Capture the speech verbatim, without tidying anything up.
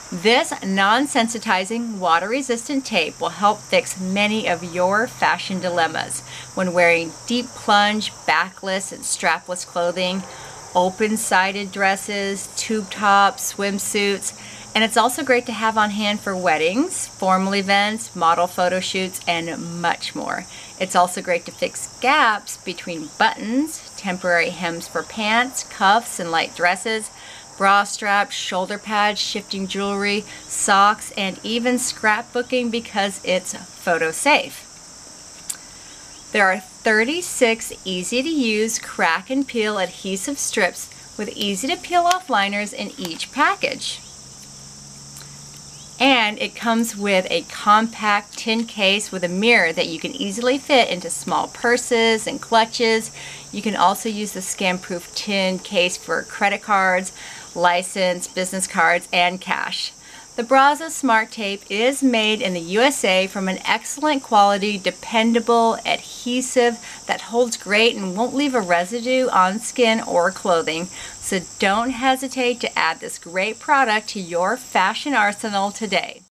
This non-sensitizing, water-resistant tape will help fix many of your fashion dilemmas when wearing deep plunge, backless, and strapless clothing, open-sided dresses, tube tops, swimsuits, and it's also great to have on hand for weddings, formal events, model photo shoots, and much more. It's also great to fix gaps between buttons, temporary hems for pants, cuffs, and light dresses, bra straps, shoulder pads, shifting jewelry, socks, and even scrapbooking because it's photo safe. There are thirty-six easy-to-use crack and peel adhesive strips with easy-to-peel off liners in each package. And it comes with a compact tin case with a mirror that you can easily fit into small purses and clutches. You can also use the scam-proof tin case for credit cards, license, business cards, and cash. The Braza Smart Tape is made in the U S A from an excellent quality, dependable adhesive that holds great and won't leave a residue on skin or clothing. So don't hesitate to add this great product to your fashion arsenal today.